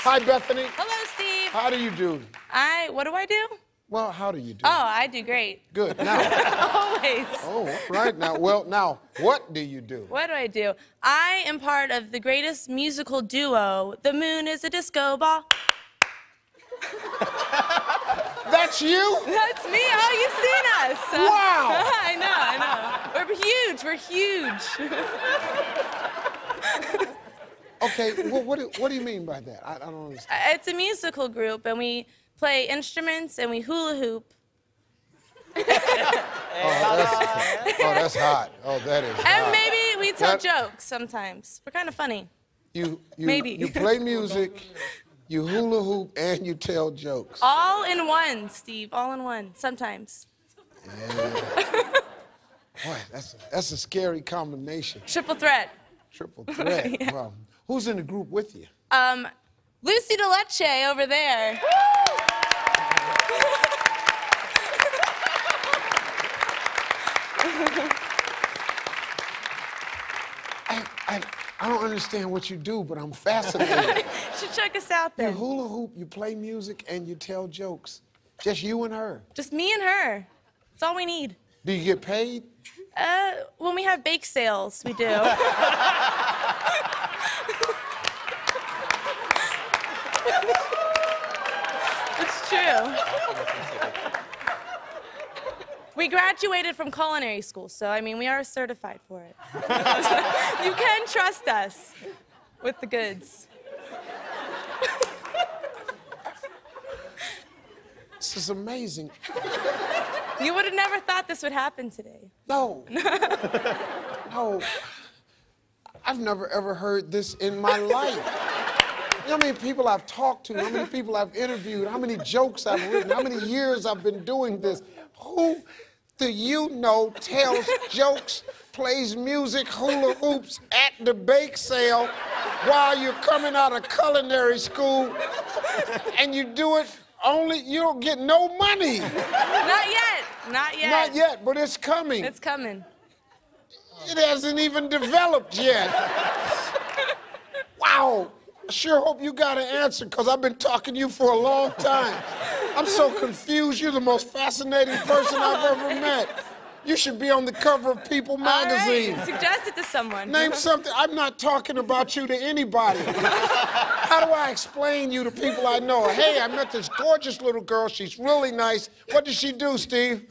Hi, Bethany. Hello, Steve. How do you do? What do I do? Well, how do you do? Oh, I do great. Good. Now. Always. Oh, right. Now, well, now, what do you do? What do I do? I am part of the greatest musical duo, The Moon is a Disco Ball. That's you? That's me. Oh, you've seen us. Wow. I know. We're huge. We're huge. Okay, well, what do you mean by that? I don't understand. It's a musical group, and we play instruments, and we hula hoop. Oh, that's hot. Oh, that is hot. And maybe we tell jokes sometimes. We're kind of funny. Maybe. You play music, you hula hoop, and you tell jokes. All in one, Steve. All in one. Sometimes. Yeah. Boy, that's a scary combination. Triple threat. Triple threat. Yeah. Well, who's in the group with you? Lucy DeLeche over there. I don't understand what you do, but I'm fascinated. You should check us out then. You hula hoop, you play music, and you tell jokes. Just you and her. Just me and her. That's all we need. Do you get paid? When we have bake sales, we do. It's true. We graduated from culinary school, so, I mean, we are certified for it. You can trust us with the goods. This is amazing. You would have never thought this would happen today. No. No. I've never, ever heard this in my life. You know how many people I've talked to, how many people I've interviewed, how many jokes I've written, how many years I've been doing this. Who do you know tells jokes, plays music, hula hoops at the bake sale while you're coming out of culinary school, and you do it only, you don't get no money. Not yet. Not yet. Not yet, but it's coming. It's coming. It hasn't even developed yet. Wow. I sure hope you got an answer, because I've been talking to you for a long time. I'm so confused. You're the most fascinating person I've ever met. You should be on the cover of People magazine. All right. Suggest it to someone. Name something. I'm not talking about you to anybody. How do I explain you to people I know? Hey, I met this gorgeous little girl. She's really nice. What does she do, Steve?